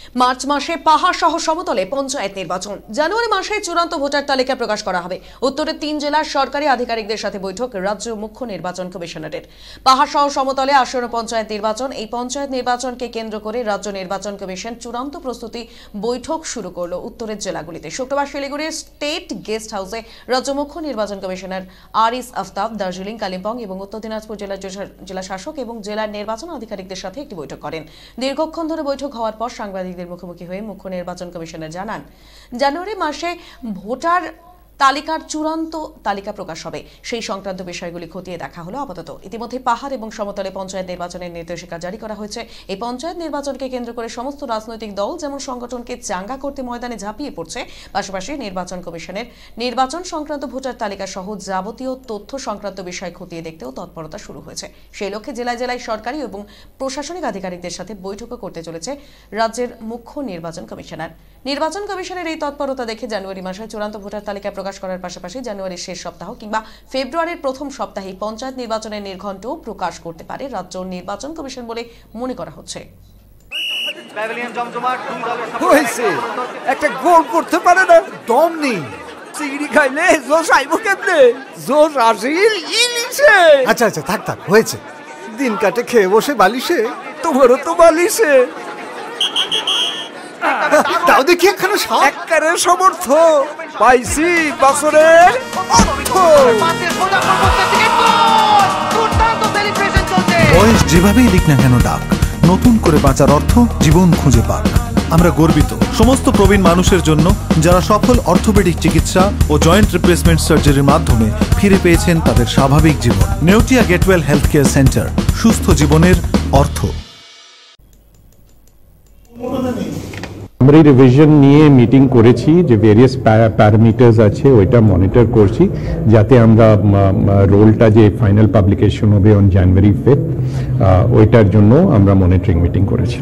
March মাসে পাহাড় সহ সমতলে পঞ্চায়েত নির্বাচন। জানুয়ারি মাসে চূড়ান্ত ভোটার তালিকা প্রকাশ করা হবে। উত্তরের 3 জেলার সরকারি আধিকারিকদের সাথে বৈঠক রাজ্য মুখ্য নির্বাচন কমিশনারের। পাহাড় সহ সমতলে আসন্ন পঞ্চায়েত নির্বাচন। এই পঞ্চায়েত নির্বাচনকে কেন্দ্র করে রাজ্য নির্বাচন কমিশন চূড়ান্ত প্রস্তুতি বৈঠক শুরু করলো উত্তরের জেলাগুলিতে। শুক্রবার শিলিগুড়ির স্টেট গেস্ট হাউসে রাজ্য মুখ্য নির্বাচন কমিশনার আরিস আফতাব দার্জিলিং, কালিম্পং এবং উত্তর দিনাজপুর জেলার জেলা শাসক এবং জেলার নির্বাচন আধিকারিকদের সাথে একটি বৈঠক করেন। দীর্ঘক্ষণ ধরে বৈঠক হওয়ার পর সাংবাদিকদের মুখোমুখি হয়ে মুখ্য নির্বাচন কমিশনার জানান, জানুয়ারি মাসে ভোটার তালিকার চূড়ান্ত তালিকা প্রকাশ হবে। সেই সংক্রান্ত বিষয়গুলি খতিয়ে দেখা হলো আপাতত। ইতিমধ্যে পাহাড় এবং সমতলে পঞ্চায়েত নির্বাচনের নির্দেশিকা জারি করা হয়েছে। এই পঞ্চায়েত নির্বাচনকে কেন্দ্র করে সমস্ত রাজনৈতিক দল যেমন সংগঠনকে চাঙ্গা করতে ময়দানে ঝাঁপিয়ে পড়ছে, পাশাপাশি নির্বাচন কমিশনের নির্বাচন সংক্রান্ত ভোটার তালিকা সহ যাবতীয় তথ্য সংক্রান্ত বিষয় খতিয়ে দেখতেও তৎপরতা শুরু হয়েছে। সেই লক্ষ্যে জেলায় জেলায় সরকারি এবং প্রশাসনিক আধিকারিকদের সাথে বৈঠকও করতে চলেছে রাজ্যের মুখ্য নির্বাচন কমিশনার। নির্বাচন কমিশনের এই তৎপরতা দেখে জানুয়ারি মাসে চূড়ান্ত ভোটার তালিকা প্রকাশ করার পাশাপাশি জানুয়ারির শেষ সপ্তাহ কিংবা ফেব্রুয়ারির প্রথম সপ্তাহে পঞ্চায়েত নির্বাচনের নির্ঘণ্টও প্রকাশ করতে পারে রাজ্য নির্বাচন কমিশন বলে মনে করা হচ্ছে। একটা গোল করতে পারে না, দম নেই। চিংড়ি খাইলে জোশ আইব কেমনে? জোশ আসিল ইলিশে। আচ্ছা আচ্ছা, থাক থাক, হয়েছে। দিন কাটে খেয়ে বসে বালিশে, তোমারও তো বালিশে। তাও দেখি একখানে একবারে সমর্থ পাইছি বছরের বয়স যেভাবেই দিক না কেন ডাক, নতুন করে বাঁচার অর্থ জীবন খুঁজে পাক। আমরা গর্বিত সমস্ত প্রবীণ মানুষের জন্য যারা সফল অর্থোপেডিক চিকিৎসা ও জয়েন্ট রিপ্লেসমেন্ট সার্জারির মাধ্যমে ফিরে পেয়েছেন তাদের স্বাভাবিক জীবন। Neotia Getwell health care centre, সুস্থ জীবনের অর্থ। আমরা রিভিশন নিয়ে মিটিং করেছি, যে ভেরিয়াস প্যারামিটার্স আছে ওইটা মনিটর করছি, যাতে আমরা রোলটা যে ফাইনাল পাবলিকেশন হবে অন জানুয়ারি 5 ওইটার জন্য আমরা মনিটরিং মিটিং করেছি।